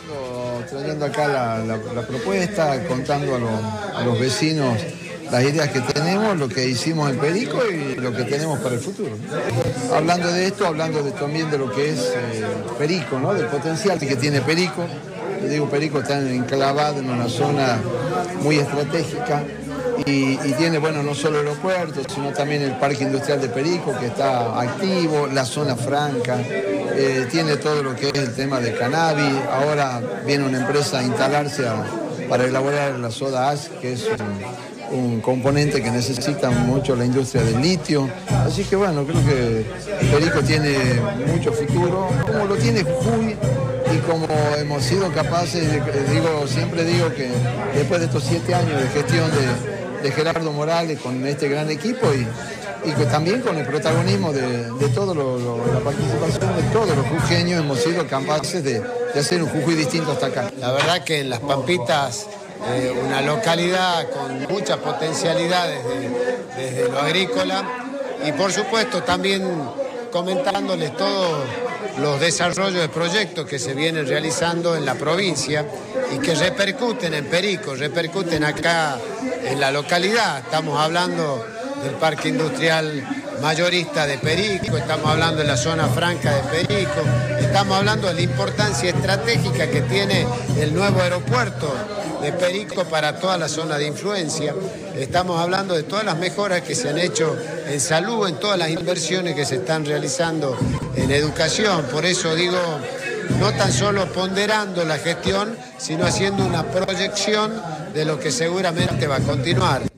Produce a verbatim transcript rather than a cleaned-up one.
Trayendo acá la, la, la propuesta, contando a, lo, a los vecinos las ideas que tenemos, lo que hicimos en Perico y lo que tenemos para el futuro. Hablando de esto, hablando de, también de lo que es eh, Perico, ¿no? Del potencial que tiene Perico. Yo digo, Perico está enclavado en una zona muy estratégica y, y tiene, bueno, no solo el aeropuerto, sino también el parque industrial de Perico, que está activo, la zona franca, eh, tiene todo lo que es el tema de cannabis. Ahora viene una empresa a instalarse a, para elaborar la soda ash, que es un, un componente que necesita mucho la industria del litio. Así que bueno, creo que Perico tiene mucho futuro, como lo tiene Jujuy. Y como hemos sido capaces, digo, siempre digo que después de estos siete años de gestión de, de Gerardo Morales con este gran equipo y, y que también con el protagonismo de, de toda la participación de todos los jujeños, hemos sido capaces de, de hacer un Jujuy distinto hasta acá. La verdad que en Las Pampitas, eh, una localidad con muchas potencialidades de, desde lo agrícola y por supuesto también comentándoles todo los desarrollos de proyectos que se vienen realizando en la provincia y que repercuten en Perico, repercuten acá en la localidad. Estamos hablando del parque industrial mayorista de Perico, estamos hablando de la zona franca de Perico, estamos hablando de la importancia estratégica que tiene el nuevo aeropuerto de Perico para toda la zona de influencia. Estamos hablando de todas las mejoras que se han hecho en salud, en todas las inversiones que se están realizando en educación. Por eso digo, no tan solo ponderando la gestión, sino haciendo una proyección de lo que seguramente va a continuar.